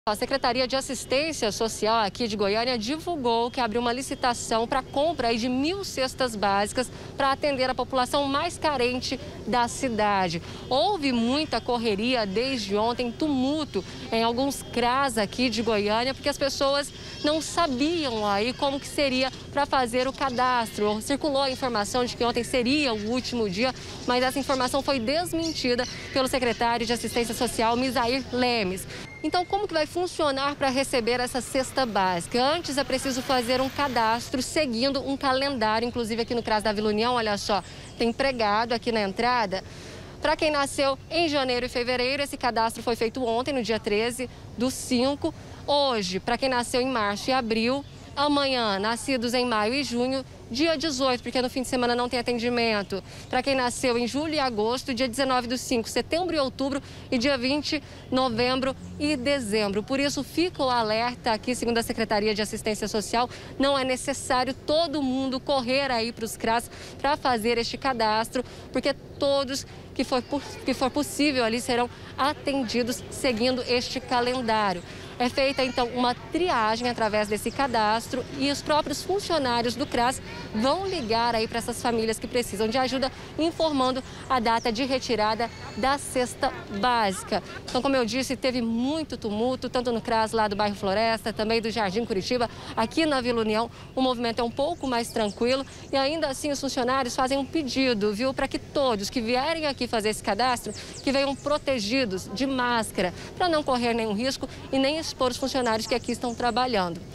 A Secretaria de Assistência Social aqui de Goiânia divulgou que abriu uma licitação para compra aí de 1.000 cestas básicas para atender a população mais carente da cidade. Houve muita correria desde ontem, tumulto em alguns CRAS aqui de Goiânia, porque as pessoas não sabiam aí como que seria para fazer o cadastro. Circulou a informação de que ontem seria o último dia, mas essa informação foi desmentida pelo secretário de Assistência Social, Misair Lemes. Então, como que vai funcionar para receber essa cesta básica? Antes é preciso fazer um cadastro seguindo um calendário, inclusive aqui no CRAS da Vila União, olha só, tem pregado aqui na entrada. Para quem nasceu em janeiro e fevereiro, esse cadastro foi feito ontem, no dia 13/5. Hoje, para quem nasceu em março e abril, amanhã, nascidos em maio e junho, dia 18, porque no fim de semana não tem atendimento. Para quem nasceu em julho e agosto, dia 19/5, setembro e outubro, e dia 20, novembro e dezembro. Por isso, fica o alerta aqui, segundo a Secretaria de Assistência Social, não é necessário todo mundo correr aí para os CRAS para fazer este cadastro, porque todos que for possível ali serão atendidos seguindo este calendário. É feita, então, uma triagem através desse cadastro e os próprios funcionários do CRAS vão ligar aí para essas famílias que precisam de ajuda, informando a data de retirada da cesta básica. Então, como eu disse, teve muito tumulto, tanto no CRAS lá do bairro Floresta, também do Jardim Curitiba, aqui na Vila União, o movimento é um pouco mais tranquilo e ainda assim os funcionários fazem um pedido, viu, para que todos que vierem aqui fazer esse cadastro, que venham protegidos de máscara, para não correr nenhum risco e nem expor os funcionários que aqui estão trabalhando.